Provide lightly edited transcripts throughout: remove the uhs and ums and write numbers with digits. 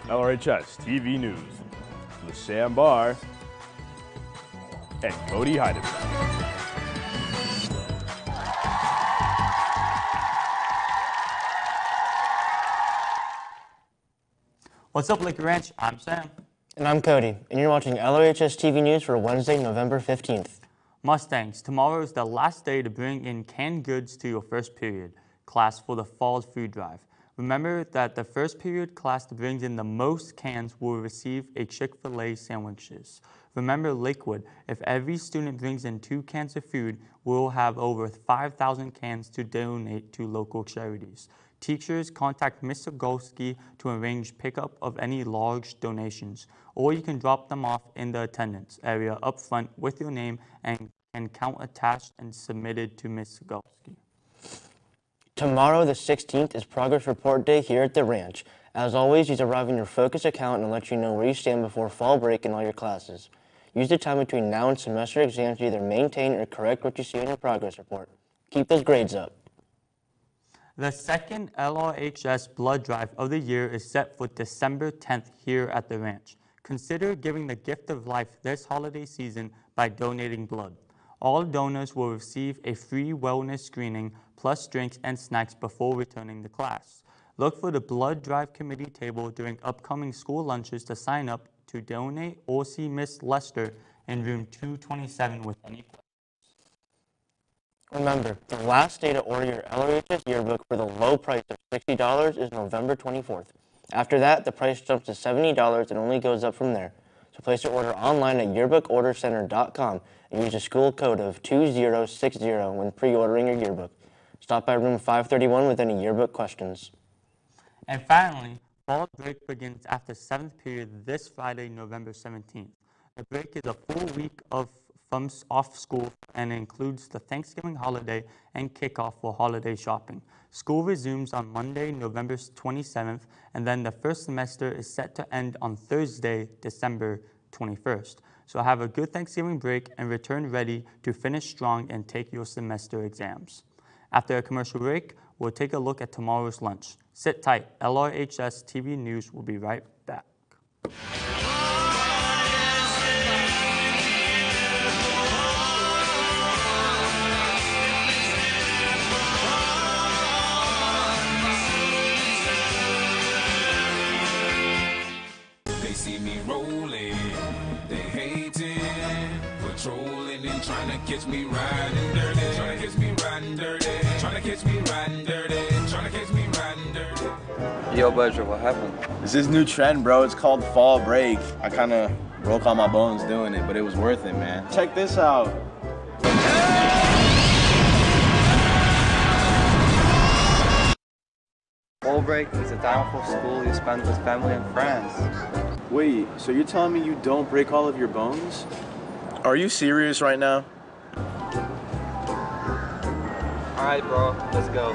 LRHS TV News with Sam Barr and Cody Heidenberg. What's up, Liquor Ranch? I'm Sam. And I'm Cody, and you're watching LRHS TV News for Wednesday, November 15th. Mustangs, tomorrow is the last day to bring in canned goods to your first period class for the fall food drive. Remember that the first period class that brings in the most cans will receive a Chick-fil-A sandwiches. Remember Lakewood, if every student brings in 2 cans of food, we'll have over 5,000 cans to donate to local charities. Teachers, contact Mr. Golsky to arrange pickup of any large donations, or you can drop them off in the attendance area up front with your name and count attached and submitted to Mr. Golsky. Tomorrow, the 16th, is Progress Report Day here at the ranch. As always, use arrive in your Focus account and let you know where you stand before fall break in all your classes. Use the time between now and semester exams to either maintain or correct what you see in your progress report. Keep those grades up. The second LRHS blood drive of the year is set for December 10th here at the ranch. Consider giving the gift of life this holiday season by donating blood. All donors will receive a free wellness screening plus drinks and snacks before returning to class. Look for the blood drive committee table during upcoming school lunches to sign up to donate or see Miss Lester in room 227 with any questions. Remember, the last day to order your LRHS yearbook for the low price of $60 is November 24th. After that, the price jumps to $70 and only goes up from there. So place your order online at yearbookordercenter.com and use the school code of 2060 when pre-ordering your yearbook. Stop by room 531 with any yearbook questions. And finally, fall break begins after 7th period this Friday, November 17th. The break is a full week from off school and includes the Thanksgiving holiday and kickoff for holiday shopping. School resumes on Monday, November 27th, and then the first semester is set to end on Thursday, December 21st. So have a good Thanksgiving break and return ready to finish strong and take your semester exams. After a commercial break, we'll take a look at tomorrow's lunch. Sit tight. LRHS TV News will be right back. See me rolling, they hating, patrolling and trying to catch me riding dirty, trying to catch me riding dirty, trying to catch me riding dirty, trying to catch me riding dirty. Yo, Budger, what happened? It's this new trend, bro. It's called fall break. I kind of broke all my bones doing it, but it was worth it, man. Check this out. Fall break is a time for school you spend with family and friends. Wait, so you're telling me you don't break all of your bones? Are you serious right now? Alright, bro, let's go.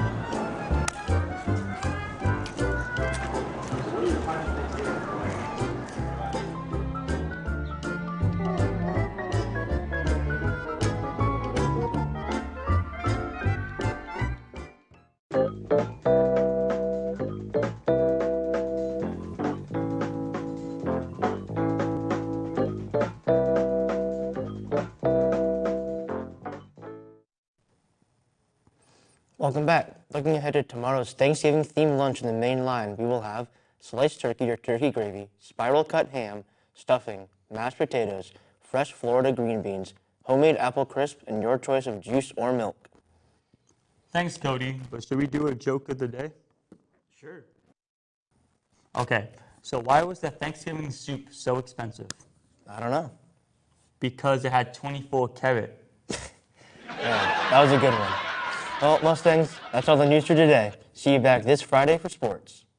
Welcome back. Looking ahead to tomorrow's Thanksgiving-themed lunch in the main line, we will have sliced turkey or turkey gravy, spiral cut ham, stuffing, mashed potatoes, fresh Florida green beans, homemade apple crisp, and your choice of juice or milk. Thanks, Cody. But should we do a joke of the day? Sure. Okay, so why was the Thanksgiving soup so expensive? I don't know. Because it had 24 carrot. Yeah, that was a good one. Well, Mustangs, that's all the news for today. See you back this Friday for sports.